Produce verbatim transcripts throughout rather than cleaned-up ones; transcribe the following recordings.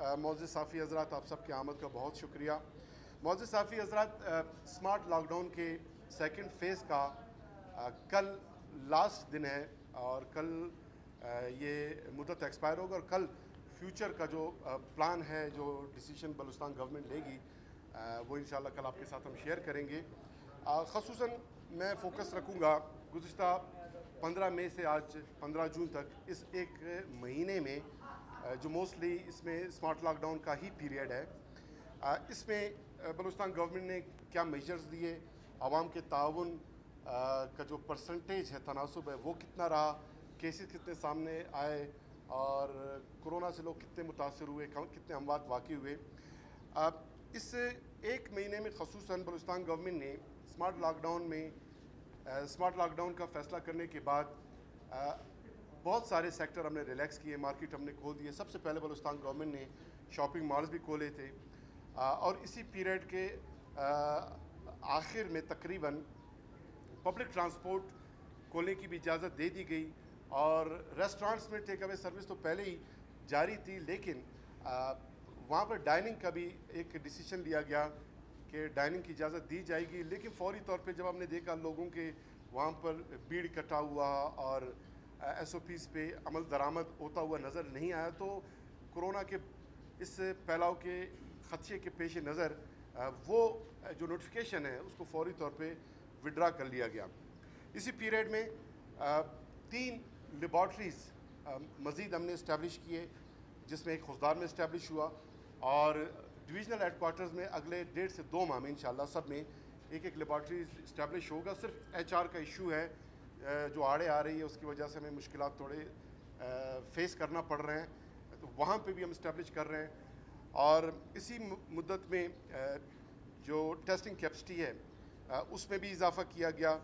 मोअज़्ज़िज़ साफ़ी हज़रात, आप सब की आमद का बहुत शुक्रिया। मोअज़्ज़िज़ साफ़ी हज़रात, स्मार्ट लॉकडाउन के सेकंड फ़ेज़ का आ, कल लास्ट दिन है और कल आ, ये मुद्दत एक्सपायर होगा और कल फ्यूचर का जो आ, प्लान है, जो डिसीजन बलूचिस्तान गवर्नमेंट लेगी, आ, वो इंशाल्लाह कल आपके साथ हम शेयर करेंगे। ख़ुसूसन मैं फ़ोकस रखूँगा गुज़िश्ता पंद्रह मई से आज पंद्रह जून तक इस एक महीने में, जो मोस्टली इसमें स्मार्ट लॉकडाउन का ही पीरियड है। इसमें बलूचिस्तान गवर्नमेंट ने क्या मेजर्स लिए, आवाम के ताउन का जो परसेंटेज है, तनासुब है, वो कितना रहा, केसेस कितने सामने आए और कोरोना से लोग कितने मुतासर हुए, कितने अमवात वाक़ई हुए। इस एक महीने में ख़ुसूसन बलूचिस्तान गवर्नमेंट ने स्मार्ट लॉकडाउन में स्मार्ट लॉकडाउन का फ़ैसला करने के बाद आ, बहुत सारे सेक्टर हमने रिलैक्स किए, मार्केट हमने खोल दिए। सबसे पहले बलूचिस्तान गवर्नमेंट ने शॉपिंग मॉल्स भी खोले थे आ, और इसी पीरियड के आखिर में तकरीबन पब्लिक ट्रांसपोर्ट खोलने की भी इजाज़त दे दी गई और रेस्टोरेंट्स में टेक अवे सर्विस तो पहले ही जारी थी, लेकिन आ, वहाँ पर डाइनिंग का भी एक डिसीजन लिया गया कि डाइनिंग की इजाज़त दी जाएगी। लेकिन फौरी तौर पे जब हमने देखा लोगों के वहाँ पर भीड़ इकट्ठा हुआ और एस ओ पीज़ पे अमल दरामद होता हुआ नज़र नहीं आया, तो कोरोना के इस फैलाव के ख़दशे के पेश नज़र वो जो नोटिफिकेशन है उसको फौरी तौर पे विड्रा कर लिया गया। इसी पीरियड में तीन लेबॉर्ट्रीज़ मज़ीद हमने इस्टेब्लिश किए, जिसमें एक खुशदार में इस्टेब्लिश हुआ और डिविजनल हेडकोार्टर्स में अगले डेढ़ से दो माह में इंशाल्लाह सब में एक एक लेबॉर्ट्री इस्टेब्लिश होगा। सिर्फ एच आर का इशू है जो आड़े आ रही है, उसकी वजह से हमें मुश्किलात थोड़े फेस करना पड़ रहे हैं, तो वहाँ पे भी हम इस्टेब्लिश कर रहे हैं। और इसी मुद्दत में जो टेस्टिंग कैपेसिटी है उसमें भी इजाफ़ा किया गया।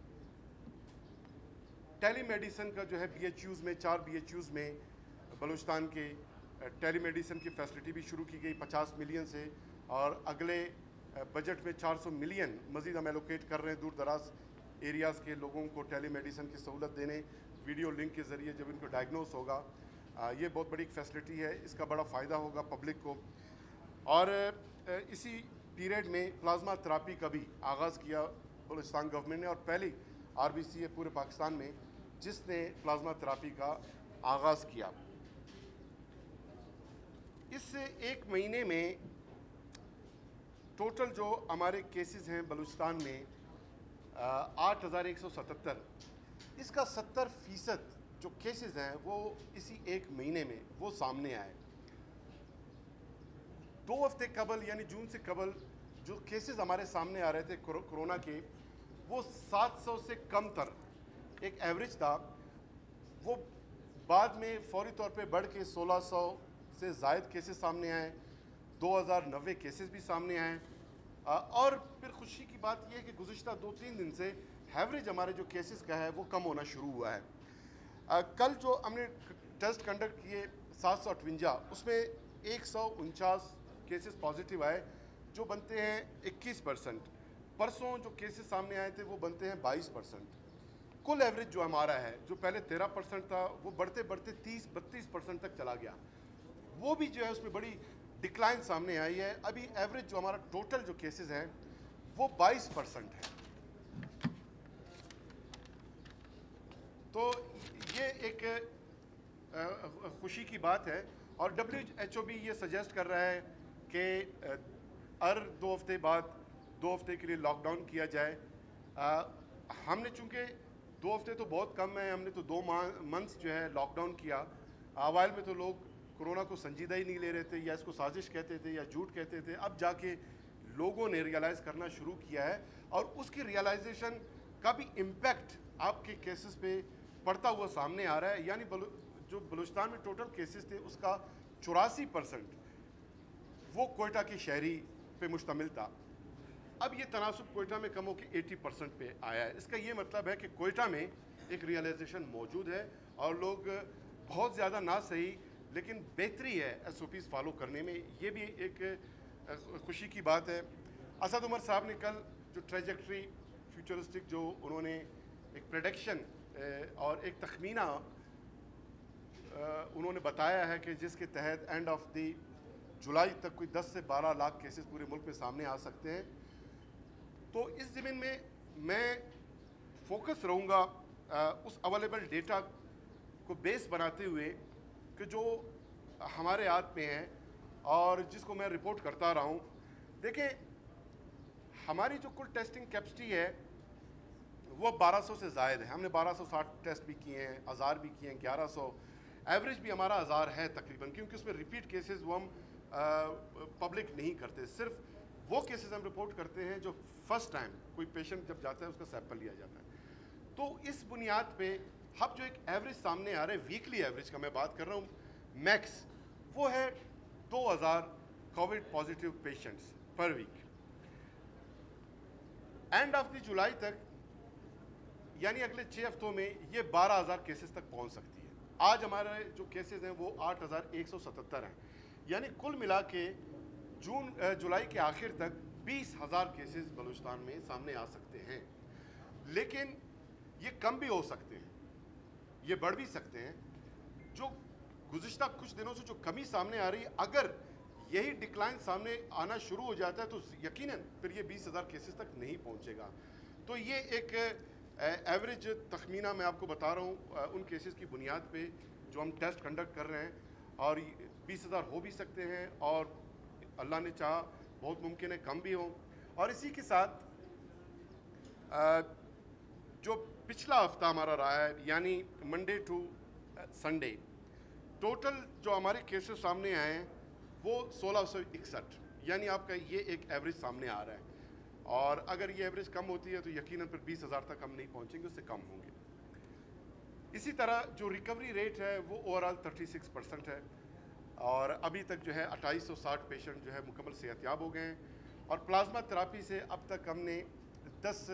टेली मेडिसिन का जो है बी एच यूज़ में, चार बी एच यूज़ में बलूचिस्तान के टेली मेडिसिन की फैसिलिटी भी शुरू की गई पचास मिलियन से, और अगले बजट में चार सौ मिलियन मज़ीद हम एलोकेट कर रहे हैं दूर दराज एरियाज़ के लोगों को टेली मेडिसिन की सहूलत देने, वीडियो लिंक के ज़रिए जब इनको डायग्नोस होगा। ये बहुत बड़ी फैसिलिटी है, इसका बड़ा फ़ायदा होगा पब्लिक को। और इसी पीरियड में प्लाज्मा थेरापी का भी आगाज़ किया बलूचिस्तान गवर्नमेंट ने, और पहली आर बी सी है पूरे पाकिस्तान में जिसने प्लाज्मा थेरापी का आगाज़ किया। इस एक महीने में टोटल जो हमारे केसेस हैं बलूचिस्तान में आठ हज़ार एक सौ सतहत्तर, इसका सत्तर फ़ीसद जो केसेस हैं वो इसी एक महीने में वो सामने आए। दो हफ्ते कबल यानी जून से कबल जो केसेस हमारे सामने आ रहे थे कोरोना के, वो सात सौ से कम तर एक एवरेज था, वो बाद में फौरी तौर पे बढ़ के सोलह सौ से ज़ायद केसेस सामने आए, दो हज़ार नब्बे केसेस भी सामने आए। और फिर खुशी की बात यह है कि गुज़िश्ता दो तीन दिन से एवरेज हमारे जो केसेस का है वो कम होना शुरू हुआ है। आ, कल जो हमने टेस्ट कंडक्ट किए सात सौ अठवंजा, उसमें एक सौ उनचास केसेस पॉजिटिव आए जो बनते हैं इक्कीस परसेंट। परसों जो केसेस सामने आए थे वो बनते हैं बाईस परसेंट। कुल एवरेज जो हमारा है, जो पहले तेरह परसेंट था, वो बढ़ते बढ़ते तीस बत्तीस परसेंट तक चला गया। वो भी जो है उसमें बड़ी डिक्लाइन सामने आई है। अभी एवरेज जो हमारा टोटल जो केसेस हैं वो बाईस परसेंट है। तो ये एक खुशी की बात है। और डब्ल्यू एच ओ भी ये सजेस्ट कर रहा है कि हर दो हफ्ते बाद दो हफ्ते के लिए लॉकडाउन किया जाए। आ, हमने चूँकि दो हफ्ते तो बहुत कम है, हमने तो दो मंथ्स जो है लॉकडाउन किया। अवाइल में तो लोग कोरोना को संजीदा ही नहीं ले रहे थे, या इसको साजिश कहते थे या झूठ कहते थे। अब जाके लोगों ने रियलाइज़ करना शुरू किया है और उसकी रियलाइजेशन का भी इम्पैक्ट आपके केसेस पे पड़ता हुआ सामने आ रहा है। यानी बलु, जो बलूचिस्तान में टोटल केसेस थे उसका चौरासी परसेंट वो कोयटा के शहरी पे मुश्तमिल था। अब ये तनासुब कोयटा में कम होकर अस्सी परसेंट पे आया है। इसका ये मतलब है कि कोयटा में एक रियलाइजेशन मौजूद है और लोग बहुत ज़्यादा ना सही लेकिन बेहतरी है एस ओ पीज़ फॉलो करने में। ये भी एक खुशी की बात है। असद उमर साहब ने कल जो ट्रेजेक्ट्री फ्यूचरिस्टिक जो उन्होंने एक प्रेडिक्शन और एक तखमीना उन्होंने बताया है कि जिसके तहत एंड ऑफ दी जुलाई तक कोई दस से बारह लाख केसेस पूरे मुल्क में सामने आ सकते हैं। तो इस ज़मीन में मैं फोकस रहूँगा उस अवेलेबल डेटा को बेस बनाते हुए कि जो हमारे हाथ में है और जिसको मैं रिपोर्ट करता रहा हूँ। देखें, हमारी जो कुल टेस्टिंग कैपेसिटी है वो बारह सौ से ज़ायद है। हमने बारह सौ साठ टेस्ट भी किए हैं, हज़ार भी किए हैं, ग्यारह सौ, एवरेज भी हमारा हज़ार है तकरीबन, क्योंकि उसमें रिपीट केसेस वो हम पब्लिक नहीं करते। सिर्फ वो केसेस हम रिपोर्ट करते हैं जो फर्स्ट टाइम कोई पेशेंट जब जाता है उसका सैंपल लिया जाता है। तो इस बुनियाद पे हम जो एक एवरेज सामने आ रहा है, वीकली एवरेज का मैं बात कर रहा हूँ, मैक्स वो है दो हज़ार Covid positive patients per week. End of the July तक, यानी अगले छः हफ्तों में ये बारह हज़ार केसेस तक पहुंच सकती है। आज हमारे जो केसेस हैं वो आठ हज़ार एक सौ सतहत्तर हैं, यानी कुल मिला के जून जुलाई के आखिर तक बीस हज़ार केसेस बलूचिस्तान में सामने आ सकते हैं। लेकिन ये कम भी हो सकते हैं, ये बढ़ भी सकते हैं। जो गुज़िश्ता कुछ दिनों से जो कमी सामने आ रही है, अगर यही डिक्लाइन सामने आना शुरू हो जाता है तो यकीनन फिर ये बीस हज़ार केसेस तक नहीं पहुंचेगा। तो ये एक एवरेज तखमीना मैं आपको बता रहा हूँ उन केसेस की बुनियाद पे जो हम टेस्ट कंडक्ट कर रहे हैं, और बीस हज़ार हो भी सकते हैं और अल्लाह ने चाहा बहुत मुमकिन है कम भी हो। और इसी के साथ जो पिछला हफ्ता हमारा रहा है, यानी मंडे टू संडे, टोटल जो हमारे केसेस सामने आए हैं वो सोलह सौ इकसठ, यानी आपका ये एक एवरेज सामने आ रहा है। और अगर ये एवरेज कम होती है तो यकीनन फिर बीस हज़ार तक हम नहीं पहुंचेंगे, उससे कम होंगे। इसी तरह जो रिकवरी रेट है वो ओवरऑल छत्तीस परसेंट है, और अभी तक जो है अट्ठाईस सौ साठ पेशेंट जो है मुकम्मल सेहतयाब हो गए हैं। और प्लाज्मा थेरापी से अब तक हमने दस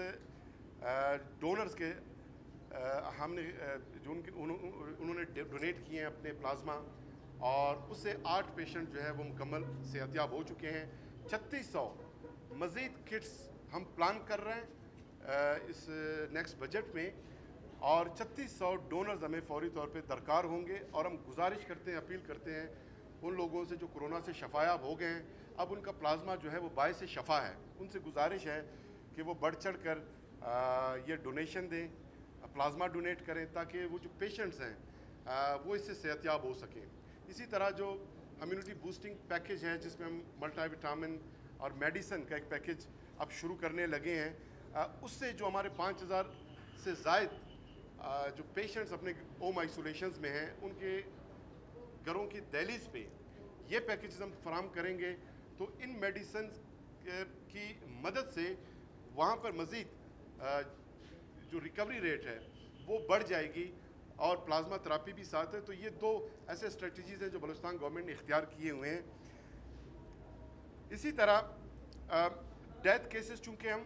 डोनर्स के आ, हमने जो उनके उन्होंने डोनेट किए हैं अपने प्लाज्मा, और उससे आठ पेशेंट जो है वो मुकम्मल सेहतयाब हो चुके हैं। छत्तीस सौ मज़ीद किट्स हम प्लान कर रहे हैं इस नेक्स्ट बजट में, और छत्तीस सौ डोनर्स हमें फौरी तौर पे दरकार होंगे। और हम गुजारिश करते हैं, अपील करते हैं उन लोगों से जो कोरोना से शफायाब हो गए हैं, अब उनका प्लाज्मा जो है वो बायस शफा है, उनसे गुजारिश है कि वो बढ़ चढ़ कर ये डोनेशन दें, प्लाज्मा डोनेट करें, ताकि वो जो पेशेंट्स हैं आ, वो इससे सेहतयाब हो सकें। इसी तरह जो इम्यूनिटी बूस्टिंग पैकेज है, जिसमें हम मल्टीविटामिन और मेडिसिन का एक पैकेज अब शुरू करने लगे हैं, आ, उससे जो हमारे पाँच हज़ार से ज़ायद जो पेशेंट्स अपने होम आइसोलेशंस में हैं, उनके घरों की दहलीज पे ये पैकेज हम फराम करेंगे। तो इन मेडिसिन की मदद से वहाँ पर मज़ीद जो रिकवरी रेट है वो बढ़ जाएगी, और प्लाज्मा थेरापी भी साथ है। तो ये दो ऐसे स्ट्रेटजीज़ हैं जो बलूचिस्तान गवर्नमेंट ने इख्तियार किए हुए हैं। इसी तरह डेथ केसेस चूँकि हम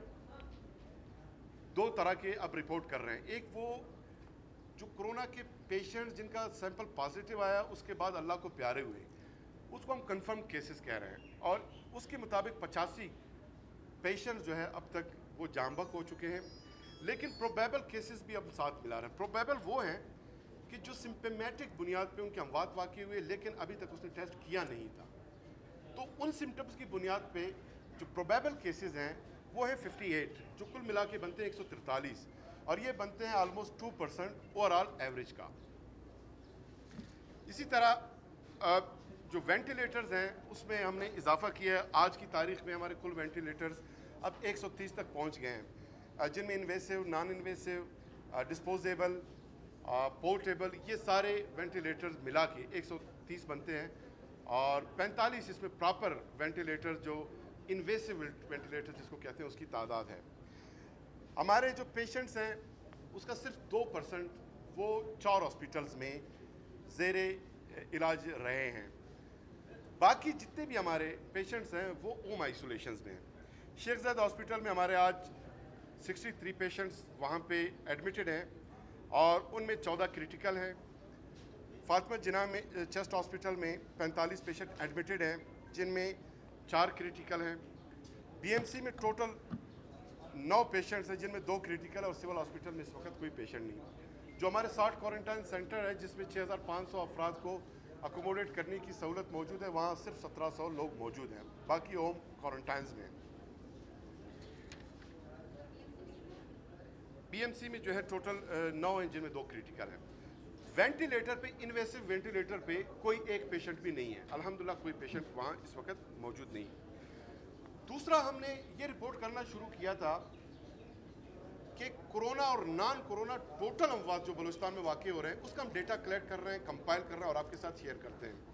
दो तरह के अब रिपोर्ट कर रहे हैं, एक वो जो कोरोना के पेशेंट जिनका सैंपल पॉजिटिव आया उसके बाद अल्लाह को प्यारे हुए, उसको हम कंफर्म केसेस कह रहे हैं, और उसके मुताबिक पचासी पेशेंट जो है अब तक वो जामबक हो चुके हैं। लेकिन प्रोबेबल केसेस भी अब साथ मिला रहे हैं। प्रोबेबल वो हैं कि जो सिम्पटमेटिक बुनियाद पे उनके अमवात वाक़ई हुए, लेकिन अभी तक उसने टेस्ट किया नहीं था। तो उन सिम्टम्स की बुनियाद पे जो प्रोबेबल केसेस हैं वो है अट्ठावन, जो कुल मिला के बनते हैं एक सौ तिरतालीस, और ये बनते हैं almost two percent overall average का। इसी तरह जो वेंटिलेटर्स हैं उसमें हमने इजाफा किया है। आज की तारीख में हमारे कुल वेंटिलेटर्स अब एक सौ तीस तक पहुंच गए हैं, जिनमें invasive, non invasive, disposable, portable, ये सारे वेंटिलेटर्स मिला के एक सौ तीस बनते हैं, और पैंतालीस इसमें प्रॉपर वेंटिलेटर जो इन्वेसिव वेंटिलेटर जिसको कहते हैं उसकी तादाद है। हमारे जो पेशेंट्स हैं उसका सिर्फ दो परसेंट वो चार हॉस्पिटल्स में ज़ेरे इलाज रहे हैं। बाकी जितने भी हमारे पेशेंट्स हैं वो होम आइसोलेशंस में हैं। शेख ज़ायद हॉस्पिटल में हमारे आज तिरसठ पेशेंट्स वहाँ पे एडमिटेड हैं, और उनमें चौदह क्रिटिकल हैं। फातिमा जिन्ना में चेस्ट हॉस्पिटल में पैंतालीस पेशेंट एडमिटेड हैं, जिनमें चार क्रिटिकल हैं। बीएमसी में टोटल नौ पेशेंट्स हैं, जिनमें दो क्रिटिकल, और सिविल हॉस्पिटल में इस वक्त कोई पेशेंट नहीं। जो हमारे साठ क्वारंटाइन सेंटर है जिसमें छः हज़ार पाँच सौ अफराद को अकोमोडेट करने की सहूलत मौजूद है, वहाँ सिर्फ सत्रह सौ लोग मौजूद हैं, बाकी होम क्वारंटाइन्स में हैं। बीएमसी में जो है टोटल नौ हैं, जिनमें दो क्रिटिकल हैं। वेंटिलेटर पे, इन्वेसिव वेंटिलेटर पे कोई एक पेशेंट भी नहीं है, अल्हम्दुलिल्लाह कोई पेशेंट वहाँ इस वक्त मौजूद नहीं है। दूसरा, हमने ये रिपोर्ट करना शुरू किया था कि कोरोना और नॉन कोरोना टोटल अमवात जो बलूचिस्तान में वाक़ई हो रहे हैं, उसका हम डेटा कलेक्ट कर रहे हैं, कंपाइल कर रहे हैं और आपके साथ शेयर करते हैं।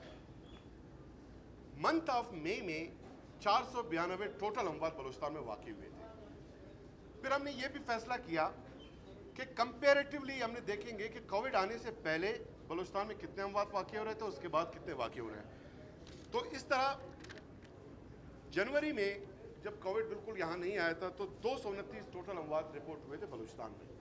मंथ ऑफ मई में चार सौ बयानवे टोटल अमवात बलूचिस्तान में वाक़ई हुए थे। फिर हमने ये भी फैसला किया कि कंपेरेटिवली हमने देखेंगे कि कोविड आने से पहले बलूचिस्तान में कितने अमवात वाक़ई हो रहे थे, उसके बाद कितने वाक़ई हो रहे हैं। तो इस तरह जनवरी में जब कोविड बिल्कुल यहाँ नहीं आया था तो दो सौ उनतीस टोटल अमवात रिपोर्ट हुए थे बलूचिस्तान में।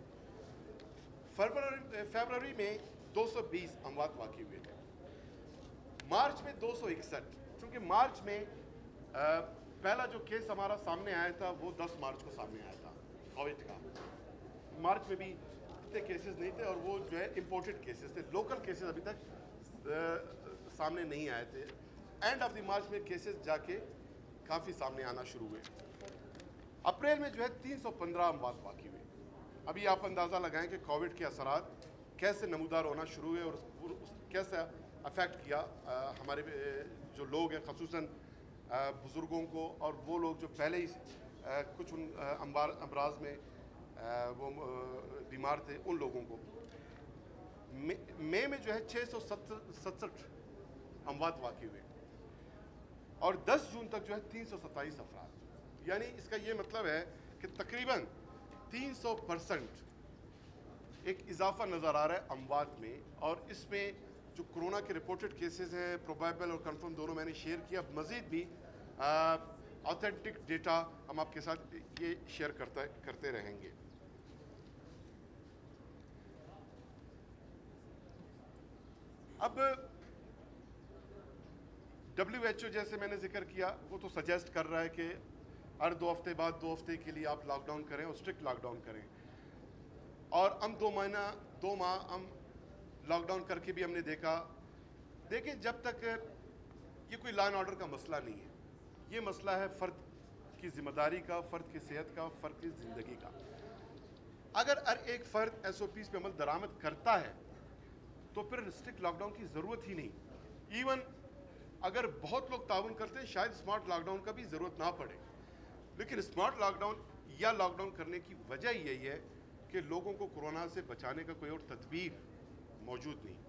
फरवरी फरवरी में दो सौ बीस अमवात वाक़ई हुए थे। मार्च में दो सौ इकसठ, चूँकि मार्च में आ, पहला जो केस हमारा सामने आया था वो दस मार्च को सामने आया था कोविड का। मार्च में भी इतने केसेस नहीं थे और वो जो है इम्पोर्टेड केसेस थे, लोकल केसेस अभी तक आ, सामने नहीं आए थे। एंड ऑफ द मार्च में केसेस जाके काफ़ी सामने आना शुरू हुए। अप्रैल में जो है तीन सौ पंद्रह अमवात वाक़ई हुए। अभी आप अंदाज़ा लगाएं कि कोविड के असरात कैसे नमूदार होना शुरू हुए और उस, उस कैसे अफेक्ट किया आ, हमारे जो लोग हैं, ख़ुसूसन बुज़ुर्गों को और वो लोग जो पहले ही आ, कुछ उन अम्बार अमराज में आ, वो बीमार थे, उन लोगों को। मई में जो है छः सौ सड़सठ अमवात वाक़ई हुए और दस जून तक जो है तीन सौ सत्ताईस अफराद। यानी इसका ये मतलब है कि तकरीबन तीन सौ परसेंट एक इजाफा नज़र आ रहा है अमवात में। और इसमें जो कोरोना के रिपोर्टेड केसेस हैं, प्रोबेबल और कंफर्म दोनों मैंने शेयर किया। मज़ीद भी ऑथेंटिक डेटा हम आपके साथ ये शेयर करता करते रहेंगे। अब डब्ल्यू एच ओ जैसे मैंने जिक्र किया, वो तो सजेस्ट कर रहा है कि हर दो हफ्ते बाद दो हफ्ते के लिए आप लॉकडाउन करें और स्ट्रिक्ट लॉकडाउन करें। और हम दो महीना दो माह हम लॉकडाउन करके भी हमने देखा। देखिए, जब तक ये कोई लॉ एंड ऑर्डर का मसला नहीं है, ये मसला है फ़र्द की ज़िम्मेदारी का, फ़र्द की सेहत का, फ़र्द की ज़िंदगी का। अगर हर एक फ़र्द एस ओ पीज़ पे अमल दरामद करता है तो फिर स्ट्रिक्ट लॉकडाउन की ज़रूरत ही नहीं। इवन अगर बहुत लोग ताउन करते हैं, शायद स्मार्ट लॉकडाउन का भी ज़रूरत ना पड़े। लेकिन स्मार्ट लॉकडाउन या लॉकडाउन करने की वजह यही है कि लोगों को कोरोना से बचाने का कोई और तदबीर मौजूद नहीं।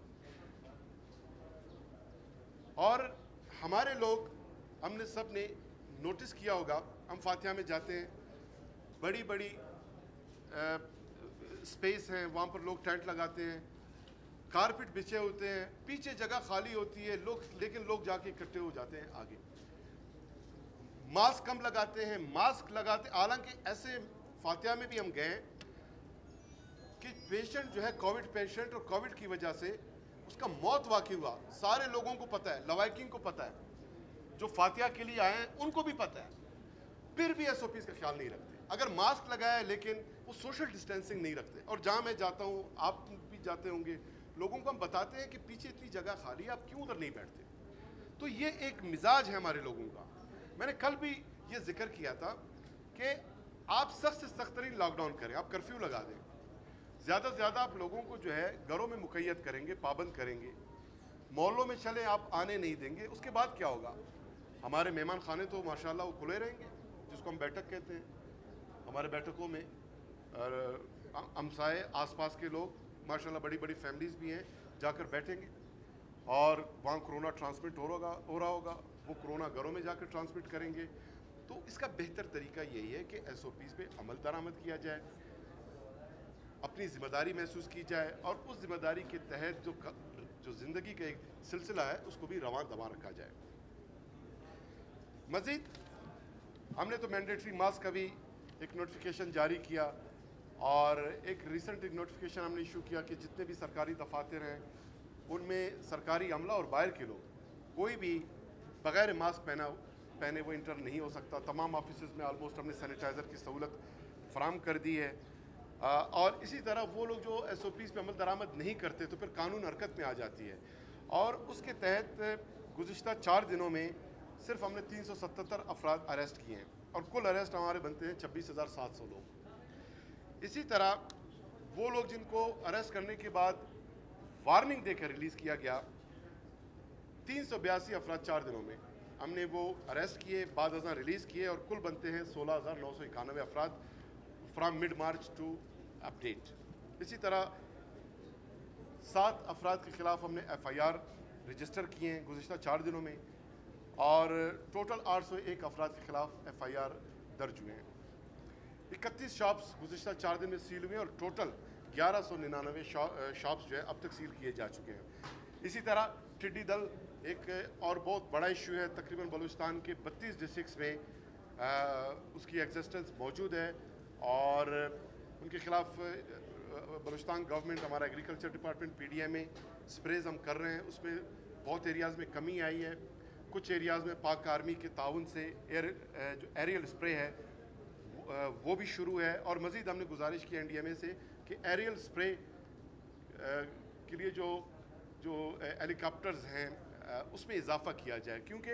और हमारे लोग, हमने सब ने नोटिस किया होगा, हम फातिहा में जाते हैं, बड़ी बड़ी आ, स्पेस हैं, वहाँ पर लोग टेंट लगाते हैं, कारपेट बिछे होते हैं, पीछे जगह खाली होती है, लोग लेकिन लोग जाके इकट्ठे हो जाते हैं आगे। मास्क कम लगाते हैं, मास्क लगाते, हालांकि ऐसे फातिहा में भी हम गए कि पेशेंट जो है कोविड पेशेंट, और कोविड की वजह से उसका मौत वाक़ई हुआ, सारे लोगों को पता है, लवाकिन को पता है, जो फातिहा के लिए आए हैं उनको भी पता है, फिर भी एस ओ पीज़ का ख्याल नहीं रखते। अगर मास्क लगाया लेकिन वो सोशल डिस्टेंसिंग नहीं रखते। और जहाँ मैं जाता हूँ, आप भी जाते होंगे, लोगों को हम बताते हैं कि पीछे इतनी जगह खाली है, आप क्यों उधर नहीं बैठते। तो ये एक मिजाज है हमारे लोगों का। मैंने कल भी ये जिक्र किया था कि आप सख्त से सख्त तरीन लॉकडाउन करें, आप कर्फ्यू लगा दें, ज़्यादा से ज़्यादा आप लोगों को जो है घरों में मुक़य्यद करेंगे, पाबंद करेंगे, मोहल्लों में चले आप आने नहीं देंगे। उसके बाद क्या होगा? हमारे मेहमान खाने तो माशाल्लाह वो खुले रहेंगे, जिसको हम बैठक कहते हैं। हमारे बैठकों में हमसाए आसपास के लोग माशाल्लाह, बड़ी बड़ी फैमिलीज़ भी हैं, जाकर बैठेंगे और वहाँ कोरोना ट्रांसमिट हो रहा हो रहा होगा, वो कोरोना घरों में जाकर ट्रांसमिट करेंगे। तो इसका बेहतर तरीका यही है कि एस ओ पीज़ पे अमल दरामद किया जाए, अपनी ज़िम्मेदारी महसूस की जाए और उस ज़िम्मेदारी के तहत जो जो ज़िंदगी का एक सिलसिला है उसको भी रवां दवा रखा जाए। मज़ीद हमने तो मैंडेटरी मास्क का भी एक नोटिफिकेशन जारी किया और एक रिसेंट एक नोटिफिकेशन हमने इशू किया कि जितने भी सरकारी दफातर हैं उनमें सरकारी अमला और बाहर के लोग कोई भी बग़ैर मास्क पहना पहने वो इंटर नहीं हो सकता। तमाम ऑफिस में आलमोस्ट हमने सैनिटाइज़र की सहूलत फराम कर दी है। आ, और इसी तरह वो लोग जो एस ओ पीज़ पे अमल दरामद नहीं करते तो फिर कानून हरकत में आ जाती है। और उसके तहत गुज़िश्ता चार दिनों में सिर्फ हमने तीन सौ सतहत्तर अफराद अरेस्ट किए हैं और कुल अरेस्ट हमारे बनते हैं छब्बीस हज़ार सात सौ लोग। इसी तरह वो लोग जिनको अरेस्ट करने के बाद वार्निंग देकर रिलीज़ किया गया, तीन सौ बयासी अफराद चार दिनों में हमने वो अरेस्ट किए, बाद अज़ां रिलीज़ किए और कुल बनते हैं सोलह हज़ार नौ सौ इक्यानवे अफराद from mid March to update. इसी तरह सात अफराद के ख़िलाफ़ हमने एफ़ आई आर रजिस्टर किए हैं गुज़िश्ता चार दिनों में और टोटल आठ सौ एक अफराद के ख़िलाफ़ एफ़ आई आर दर्ज हुए हैं। इकतीस शॉप्स गुज़िश्ता चार दिन में सील हुए हैं और टोटल ग्यारह सौ निन्यानवे शॉप्स जो है अब तक सील किए जा चुके हैं। इसी तरह टिड्डी दल एक और बहुत बड़ा इशू है, तकरीबन बलूचिस्तान के बत्तीस डिस्ट्रिक्ट्स में आ, उसकी एग्जिस्टेंस मौजूद है और उनके ख़िलाफ़ बलूचिस्तान गवर्नमेंट, हमारा agriculture department P D M में स्प्रेज हम कर रहे हैं। उसमें बहुत एरियाज़ में कमी आई है, कुछ एरियाज़ में पाक आर्मी के ताउन से एयर जो एरियल स्प्रे है वो भी शुरू है और मज़ीद हमने गुजारिश की एन डी एम ए से कि एरियल स्प्रे के लिए जो जो हेलीकॉप्टर्स हैं उसमें इजाफा किया जाए, क्योंकि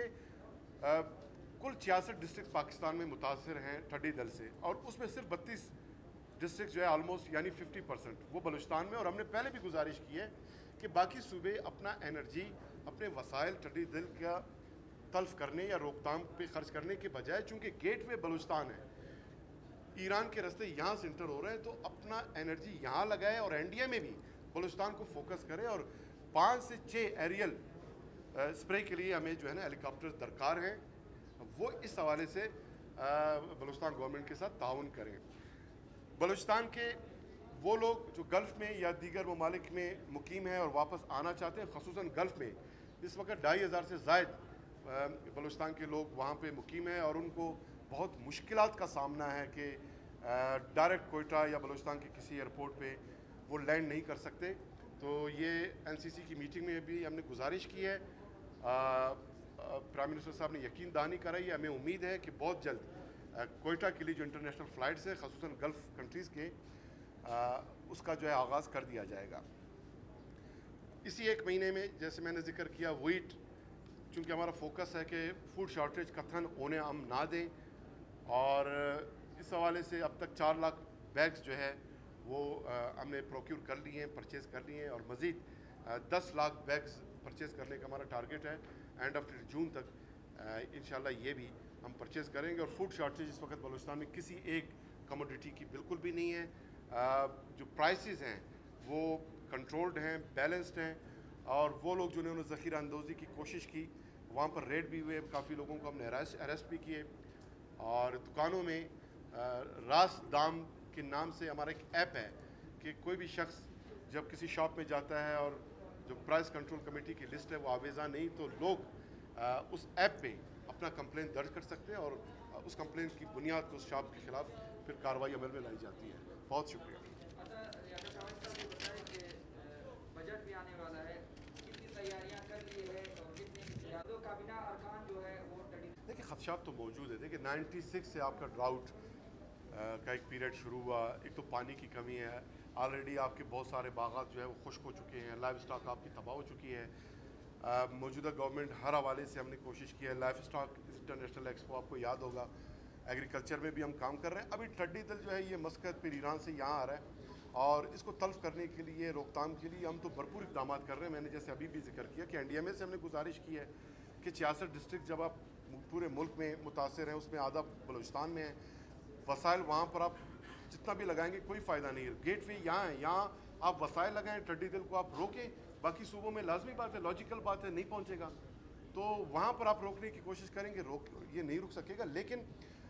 कुल छियासठ डिस्ट्रिक्ट पाकिस्तान में मुतासर हैं टिड्डी दल से और उसमें सिर्फ बत्तीस डिस्ट्रिक्ट जो है ऑलमोस्ट यानी फिफ्टी परसेंट वो बलूचिस्तान में। और हमने पहले भी गुजारिश की है कि बाकी सूबे अपना एनर्जी, अपने वसाइल टिड्डी दल का तल्फ करने या रोकथाम पे खर्च करने के बजाय, चूँकि गेट वे बलूचिस्तान है, ईरान के रास्ते यहाँ से इंटर हो रहे हैं, तो अपना एनर्जी यहाँ लगाए और एन डी ए में भी बलूचिस्तान को फोकस करें और पाँच से छः एरियल स्प्रे के लिए हमें जो है ना हेलीकॉप्टर्स दरकार हैं। वो इस हवाले से बलूचिस्तान गवर्नमेंट के साथ ताउन करें। बलूचिस्तान के वो लोग जो गल्फ़ में या दीगर ममालिक में मुकीम हैं और वापस आना चाहते हैं, ख़ुसूसन गल्फ़ में इस वक्त ढाई हज़ार से ज़ायद बलूचिस्तान के लोग वहाँ पे मुकीम हैं और उनको बहुत मुश्किलात का सामना है कि डायरेक्ट कोयटा या बलूचिस्तान के किसी एयरपोर्ट पे वो लैंड नहीं कर सकते। तो ये एन सी सी की मीटिंग में भी हमने गुजारिश की है, प्राइम मिनिस्टर साहब ने यकीन दहानी कराई है। हमें उम्मीद है कि बहुत जल्द कोयटा के लिए जो इंटरनेशनल फ़्लाइट्स हैं ख़ुसूसन गल्फ़ कंट्रीज़ के आ, उसका जो है आगाज़ कर दिया जाएगा। इसी एक महीने में जैसे मैंने जिक्र किया व्हीट, चूँकि हमारा फोकस है कि फूड शॉर्टेज कथन होने हम ना दें और इस हवाले से अब तक चार लाख बैग्स जो है वो आ, हमने प्रोक्यूर कर लिए हैं, परचेज़ कर लिए हैं और मज़ीद दस लाख बैग्स परचेज़ करने का हमारा टारगेट है एंड ऑफ जून तक। इंशाल्लाह ये भी हम परचेज़ करेंगे और फूड शॉर्टेज इस वक्त बलूचिस्तान में किसी एक कमोडिटी की बिल्कुल भी नहीं है। आ, जो प्राइसेस हैं वो कंट्रोल्ड हैं, बैलेंस्ड हैं और वो लोग जिन्होंने ज़ख़ीरा अंदोज़ी की कोशिश की वहाँ पर रेड भी हुए, काफ़ी लोगों को हमने अरेस्ट अरेस्ट भी किए और दुकानों में आ, रास दाम के नाम से हमारा एक ऐप है कि कोई भी शख्स जब किसी शॉप में जाता है और जो प्राइस कंट्रोल कमेटी की लिस्ट है वो आवेज़ा नहीं, तो लोग आ, उस ऐप पे अपना कंप्लेंट दर्ज कर सकते हैं और उस कंप्लेंट की बुनियाद पर उस शॉप के खिलाफ फिर कार्रवाई अमल में लाई जाती है। बहुत शुक्रिया। बजट भी आने वाला है, कितनी तैयारियां कर ली है और कितनी दो काबिना अरकान जो है वो देखिए खदशात तो मौजूद है। देखिए छियानवे से आपका ड्राउट का एक पीरियड शुरू हुआ, एक तो पानी की कमी है, ऑलरेडी आपके बहुत सारे बागात जो है वो खुश्क हो चुके हैं, लाइफ स्टॉक आपकी तबाह हो चुकी है। मौजूदा गवर्नमेंट हर हवाले से हमने कोशिश की है। लाइफ स्टॉक इंटरनेशनल एक्सपो आपको याद होगा, एग्रीकल्चर में भी हम काम कर रहे हैं। अभी टिड्डी दल जो है ये मस्कत फिर ईरान से यहाँ आ रहा है और इसको तल्फ करने के लिए, रोकथाम के लिए हम तो भरपूर इक़दाम कर रहे हैं। मैंने जैसे अभी भी जिक्र किया कि एन डी एम ए से हमने गुजारिश की है कि छियासठ डिस्ट्रिक्ट जब आप पूरे मुल्क में मुतासर हैं, उसमें आधा बलूचिस्तान में है, वसाइल वहाँ पर आप जितना भी लगाएंगे कोई फ़ायदा नहीं है। गेट वे यहाँ है, यहाँ आप वसाइल लगाएं, टिड्डी दल को आप रोकें, बाकी सूबों में लाजमी बात है, लॉजिकल बात है, नहीं पहुँचेगा तो वहाँ पर आप रोकने की कोशिश करेंगे, रोक ये नहीं रुक सकेगा। लेकिन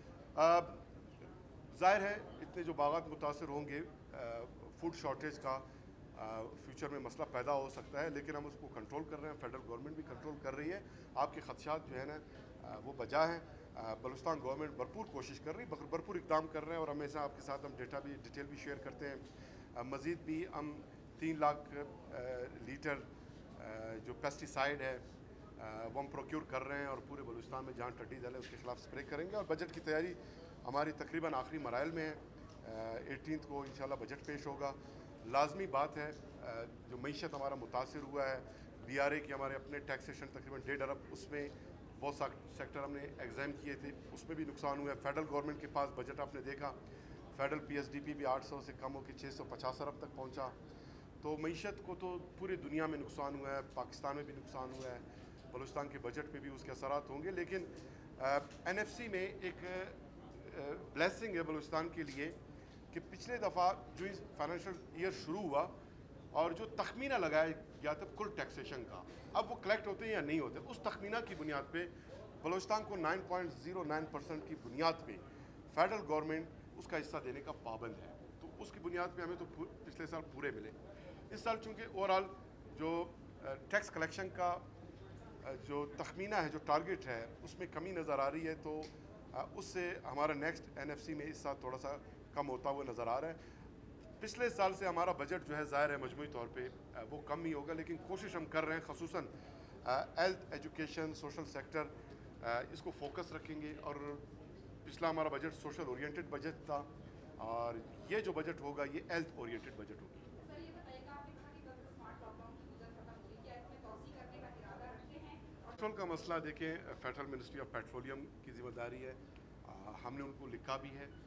ज़ाहिर है इतने जो बागात मुतासर होंगे, फूड शॉर्टेज का फ्यूचर में मसला पैदा हो सकता है, लेकिन हम उसको कंट्रोल कर रहे हैं, फेडरल गवर्नमेंट भी कंट्रोल कर रही है। आपके खदशात जो है ना वो बजा हैं। बलूचिस्तान गवर्नमेंट भरपूर कोशिश कर रही है, भरपूर इक़दाम कर रहे हैं और हमेशा आपके साथ हम डेटा भी डिटेल भी शेयर करते हैं। मज़ीद भी हम तीन लाख लीटर जो पेस्टिसाइड है वो हम प्रोक्योर कर रहे हैं और पूरे बलूचिस्तान में जहाँ टिड्डी दल है उसके खिलाफ स्प्रे करेंगे। और बजट की तैयारी हमारी तकरीबन आखिरी मराइल में है। एटीनथ को इंशाल्लाह बजट पेश होगा। लाजमी बात है जो मईशत हमारा मुतासर हुआ है, बी आर ए के हमारे अपने टैक्सेशन तकरीबन डेढ़ अरब, उसमें बहुत सेक्टर हमने एग्जाम किए थे, उसमें भी नुकसान हुआ है। फेडरल गवर्नमेंट के पास बजट आपने देखा, federal P S D P भी आठ सौ से कम होकर छः सौ पचास अरब तक पहुँचा। तो मीशत को तो पूरी दुनिया में नुकसान हुआ है, पाकिस्तान में भी नुकसान हुआ है, बलूचिस्तान के बजट पे भी उसके असरात होंगे। लेकिन एन एफ सी में एक ब्लेसिंग है बलूचिस्तान के लिए कि पिछले दफ़ा जो इस फाइनेंशियल ईयर शुरू हुआ और जो तखमीना लगाया गया था कुल टैक्सेशन का, अब वो कलेक्ट होते हैं या नहीं होते, उस तखमीना की बुनियाद पे बलूचिस्तान को नौ पॉइंट ज़ीरो नौ परसेंट की बुनियाद पे फेडरल गवर्नमेंट उसका हिस्सा देने का पाबंद है। तो उसकी बुनियाद पे हमें तो पिछले साल पूरे मिले। इस साल चूँकि ओवरऑल जो टैक्स कलेक्शन का जो तखमीना है, जो टारगेट है, उसमें कमी नज़र आ रही है, तो उससे हमारा नेक्स्ट एन एफ सी में इस साल थोड़ा सा कम होता हुआ नज़र आ रहा है। पिछले साल से हमारा बजट जो है ज़ाहिर है मजमूई तौर पे वो कम ही होगा, लेकिन कोशिश हम कर रहे हैं खसूसन हेल्थ, एजुकेशन, सोशल सेक्टर इसको फोकस रखेंगे। और पिछला हमारा बजट सोशल ओरिएंटेड बजट था और ये जो बजट होगा ये हेल्थ ओरिएंटेड बजट होगा। पेट्रोल का मसला देखें, फेडरल मिनिस्ट्री ऑफ पेट्रोलियम की ज़िम्मेदारी है। आ, हमने उनको लिखा भी है,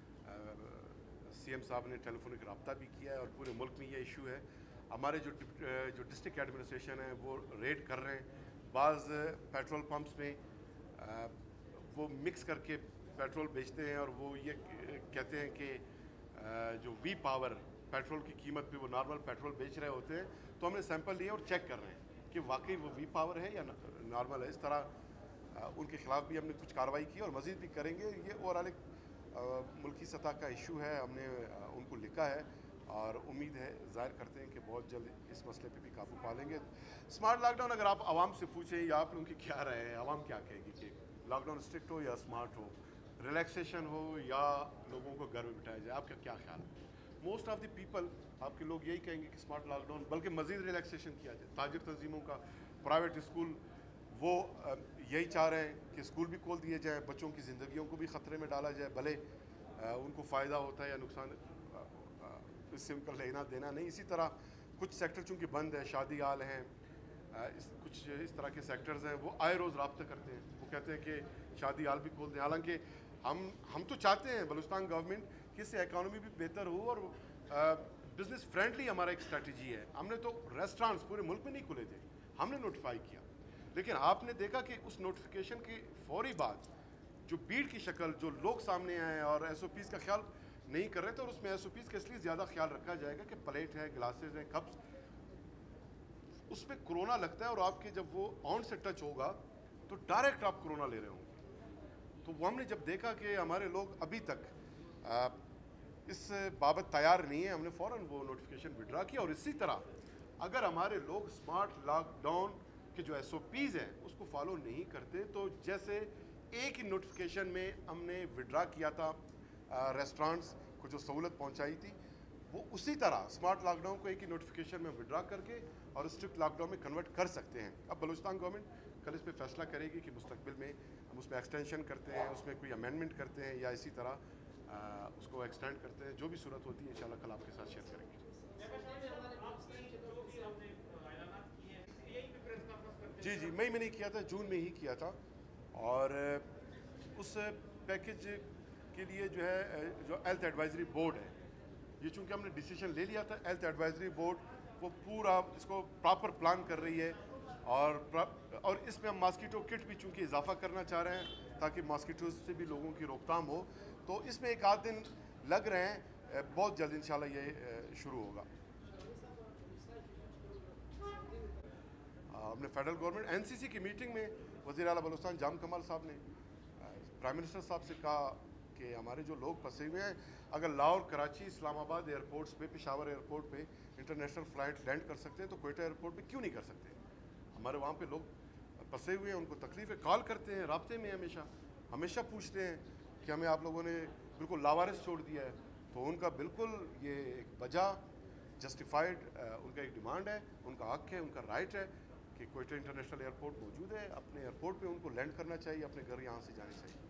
सी एम साहब ने टेलीफोनिक रब्ता भी किया है और पूरे मुल्क में ये इशू है। हमारे जो जो डिस्ट्रिक्ट एडमिनिस्ट्रेशन है वो रेड कर रहे हैं। बाज़ पेट्रोल पंप्स में आ, वो मिक्स करके पेट्रोल बेचते हैं और वो ये कहते हैं कि जो वी पावर पेट्रोल की कीमत पे वो नॉर्मल पेट्रोल बेच रहे होते हैं। तो हमने सैंपल लिए और चेक कर रहे हैं कि वाकई वो वी पावर है या नॉर्मल है। इस तरह आ, उनके ख़िलाफ़ भी हमने कुछ कार्रवाई की और मज़ीद भी करेंगे। ये ओवरऑल एक मुल्की सतह का इशू है, हमने आ, उनको लिखा है और उम्मीद है, ज़ाहिर करते हैं कि बहुत जल्द इस मसले पे भी काबू पा लेंगे। स्मार्ट लॉकडाउन अगर आप आवाम से पूछें या आप लोगों की क्या राय है, आवाम क्या कहेगी कि लॉकडाउन स्ट्रिक्ट हो या स्मार्ट हो, रिलैक्सेशन हो या लोगों को घर में बिठाया जाए, आपका क्या ख्याल है? मोस्ट ऑफ द पीपल, आपके लोग यही कहेंगे कि स्मार्ट लॉकडाउन, बल्कि मज़ीद रिलैक्सेशन किया जाए। ताजिर तंजीमों का, प्राइवेट स्कूल, वो यही चाह रहे हैं कि स्कूल भी खोल दिए जाएँ, बच्चों की ज़िंदगियों को भी ख़तरे में डाला जाए, भले उनको फ़ायदा होता है या नुकसान, इससे उनका लेना देना नहीं। इसी तरह कुछ सेक्टर चूँकि बंद है, शादी हाल हैं, इस कुछ इस तरह के सेक्टर्स हैं, वो आए रोज़ रब्ता करते हैं, वो कहते हैं कि शादी हाल भी खोल दें। हालांकि हम हम तो चाहते हैं बलूचिस्तान गवर्नमेंट कि इससे इकानमी भी बेहतर हो और बिज़नेस फ्रेंडली हमारा एक स्ट्रेटजी है। हमने तो रेस्टोरेंट्स पूरे मुल्क में नहीं खुले थे, हमने नोटिफाई किया, लेकिन आपने देखा कि उस नोटिफिकेशन के फौरी बाद जो भीड़ की शक्ल, जो लोग सामने आए और एस ओ पीज़ का ख्याल नहीं कर रहे थे। और उसमें एस ओ पीज़ का इसलिए ज़्यादा ख्याल रखा जाएगा कि प्लेट है, ग्लासेस हैं, कप्स, उसमें कोरोना लगता है और आपके जब वो ऑन से टच होगा तो डायरेक्ट आप कोरोना ले रहे होंगे। तो वो हमने जब देखा कि हमारे लोग अभी तक आ, इस बाबत तैयार नहीं है, हमने फ़ौरन वो नोटिफिकेशन विड्रा किया। और इसी तरह अगर हमारे लोग स्मार्ट लॉकडाउन के जो एस ओ पीज़ हैं उसको फॉलो नहीं करते, तो जैसे एक ही नोटिफिकेशन में हमने विड्रा किया था रेस्टोरेंट्स को जो सहूलत पहुंचाई थी, वो उसी तरह स्मार्ट लॉकडाउन को एक ही नोटिफिकेशन में विड्रा करके और स्ट्रिक्ट लॉकडाउन में कन्वर्ट कर सकते हैं। अब बलूचिस्तान गवर्नमेंट कल इस पर फैसला करेगी कि मुस्तकबिल में हम उसमें एक्सटेंशन करते हैं, उसमें कोई अमेंडमेंट करते हैं या इसी तरह आ, उसको एक्सटेंड करते हैं। जो भी सूरत होती है इंशाल्लाह कल आपके साथ शेयर करेंगे। जी जी मई में नहीं किया था, जून में ही किया था। और उस पैकेज के लिए जो है जो हेल्थ एडवाइजरी बोर्ड है, ये चूँकि हमने डिसीजन ले लिया था, हेल्थ एडवाइजरी बोर्ड वो पूरा इसको प्रॉपर प्लान कर रही है। और और इसमें हम मॉस्किटो किट भी चूँकि इजाफा करना चाह रहे हैं ताकि मॉस्किटोज से भी लोगों की रोकथाम हो। तो इसमें एक आध दिन लग रहे हैं, बहुत जल्द इंशाल्लाह ये शुरू होगा। हमने federal government N C C की मीटिंग में वज़ीर आला बलूचिस्तान जाम कमाल साहब ने प्राइम मिनिस्टर साहब से कहा कि हमारे जो लोग फंसे हुए हैं, अगर लाहौर, कराची, इस्लामाबाद एयरपोर्ट्स पे, पेशावर एयरपोर्ट पे इंटरनेशनल फ़्लाइट लैंड कर सकते हैं तो कोयटा एयरपोर्ट पे क्यों नहीं कर सकते? हमारे वहाँ पे लोग फंसे हुए हैं, उनको तकलीफ़ है, कॉल करते हैं, राब्ते में हमेशा हमेशा पूछते हैं कि हमें आप लोगों ने बिल्कुल लावारिस छोड़ दिया है। तो उनका बिल्कुल ये एक वजह जस्टिफाइड उनका एक डिमांड है, उनका हक है, उनका राइट है कि कोयटा इंटरनेशनल एयरपोर्ट मौजूद है, अपने एयरपोर्ट पे उनको लैंड करना चाहिए, अपने घर यहाँ से जाने चाहिए।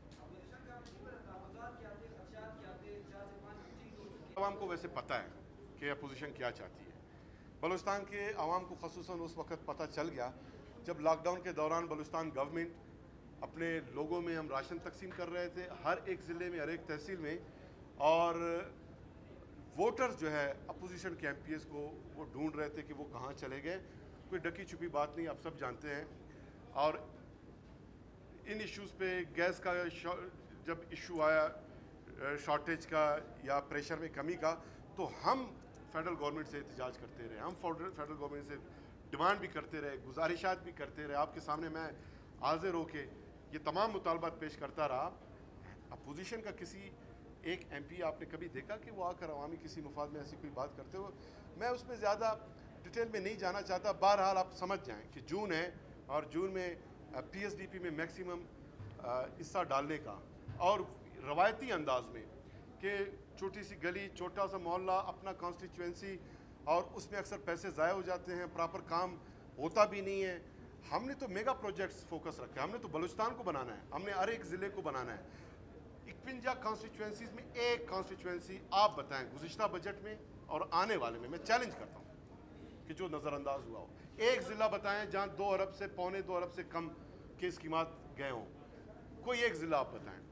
आवाम को वैसे पता है कि अपोजिशन क्या चाहती है, बलूचिस्तान के आवाम को ख़ुसूसन उस वक्त पता चल गया जब लॉकडाउन के दौरान बलूचिस्तान गवर्नमेंट अपने लोगों में हम राशन तकसीम कर रहे थे हर एक ज़िले में, हर एक तहसील में, और वोटर्स जो है अपोजिशन के एम पी एस को वो ढूंढ रहे थे कि वो कहाँ चले गए। कोई डकी छुपी बात नहीं, आप सब जानते हैं। और इन इश्यूज़ पे गैस का जब इशू आया शॉर्टेज का या प्रेशर में कमी का, तो हम फेडरल गवर्नमेंट से एहतजाज करते रहे, हम फेडरल गवर्नमेंट से डिमांड भी करते रहे, गुजारिशात भी करते रहे। आपके सामने मैं हाजिर होके ये तमाम मुतालबात पेश करता रहा। अपोजिशन का किसी एक एम पी आपने कभी देखा कि वो आकर अवामी किसी मुफाद में ऐसी कोई बात करते हो? मैं उसमें ज़्यादा डिटेल में नहीं जाना चाहता। बहरहाल आप समझ जाएं कि जून है और जून में पी एस डी पी में मैक्सिमम हिस्सा डालने का, और रवायती अंदाज में कि छोटी सी गली, छोटा सा मोहल्ला, अपना कॉन्स्टिट्यूंसी, और उसमें अक्सर पैसे ज़ाया हो जाते हैं, प्रॉपर काम होता भी नहीं है। हमने तो मेगा प्रोजेक्ट्स फोकस रखा है, हमने तो बलूचिस्तान को बनाना है, हमने हर एक ज़िले को बनाना है। इकवंजा कॉन्स्टिट्यूंसीज़ में एक कॉन्स्टिट्यूंसी आप बताएं गुज़िश्ता बजट में और आने वाले में, मैं चैलेंज करता हूँ कि जो नज़रअंदाज हुआ हो, एक ज़िला बताएं जहाँ दो अरब से पौने दो अरब से कम के स्कीमात गए हों। कोई एक ज़िला आप बताएं।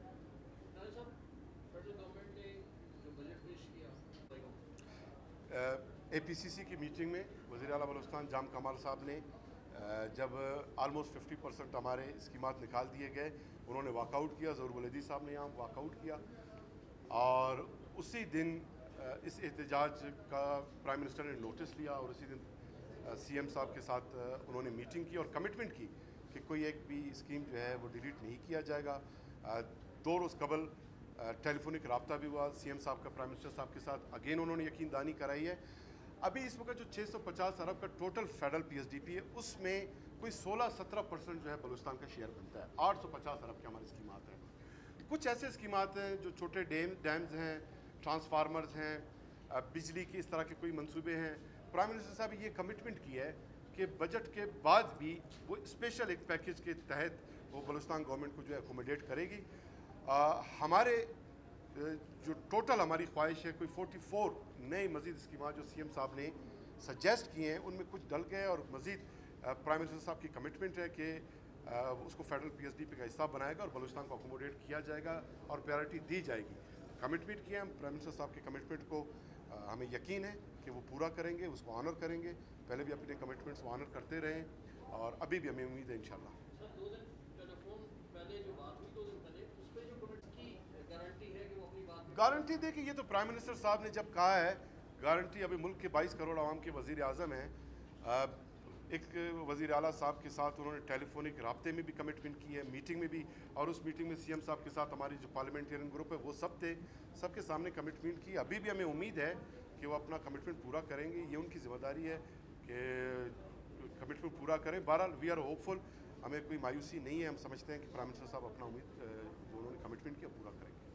ए पी सी सी की मीटिंग में वज़ीर आला बलूचिस्तान जाम कमाल साहब ने जब आलमोस्ट फिफ्टी परसेंट हमारे स्कीमात निकाल दिए गए, उन्होंने वाकआउट किया। ज़हूर वलीदी साहब ने यहाँ वाकआउट किया, और उसी दिन इस एहतजाज का प्राइम मिनिस्टर ने नोटिस लिया, और उसी दिन सी एम साहब के साथ उन्होंने मीटिंग की और कमिटमेंट की कि कोई एक भी स्कीम जो है वो डिलीट नहीं किया जाएगा। दो रोज़ कबल टेलीफोनिक रब्ता भी हुआ सी एम साहब का प्राइम मिनिस्टर साहब के साथ, अगेन उन्होंने यकीन दहानी कराई है। अभी इस वक्त जो छः सौ पचास अरब का total federal P S D P है, उसमें कोई सोलह सत्रह परसेंट जो है बलूचिस्तान का शेयर बनता है। आठ सौ पचास अरब के हमारी स्कीमात हैं। कुछ ऐसे स्कीमात हैं जो छोटे डैम डैम्स हैं, ट्रांसफार्मर्स हैं, बिजली की इस तरह के कोई मंसूबे हैं। प्राइम मिनिस्टर साहब ये कमिटमेंट की है कि बजट के बाद भी वो स्पेशल एक पैकेज के तहत वो बलूचिस्तान गवर्नमेंट को जो है अकोमोडेट करेगी। आ, हमारे जो टोटल हमारी ख्वाहिश है, कोई चौवालीस नए मज़ीद स्कीमात जो सी एम साहब ने सजेस्ट किए हैं, उनमें कुछ डल गए, और मज़ीद प्राइम मिनिस्टर साहब की कमिटमेंट है कि उसको federal P S D P का हिस्सा बनाएगा और बलूचिस्तान को अकोमोडेट किया जाएगा और प्रायोरिटी दी जाएगी। कमिटमेंट किया हम प्राइम मिनिस्टर साहब के कमिटमेंट को, हमें यकीन है कि वो पूरा करेंगे, उसको ऑनर करेंगे। पहले भी अपने कमिटमेंट्स को ऑनर करते रहे और अभी भी हमें उम्मीद है इंशाल्लाह। गारंटी दे कि ये तो प्राइम मिनिस्टर साहब ने जब कहा है गारंटी, अभी मुल्क के बाईस करोड़ आवाम के वज़ीर आज़म हैं, एक वज़ीर आला साहब के साथ उन्होंने टेलीफोनिक राब्ते में भी कमिटमेंट की है, मीटिंग में भी, और उस मीटिंग में सी एम साहब के साथ हमारी जो पार्लियामेंटेरियन ग्रुप है वो सब थे, सबके सामने कमिटमेंट की। अभी भी हमें उम्मीद है कि वो अपना कमिटमेंट पूरा करेंगे। ये उनकी ज़िम्मेदारी है कि कमिटमेंट पूरा करें। बहरहाल वी आर होपफुल, हमें कोई मायूसी नहीं है। हम समझते हैं कि प्राइम मिनिस्टर साहब अपना उम्मीद जो उन्होंने कमिटमेंट किया पूरा करेंगे।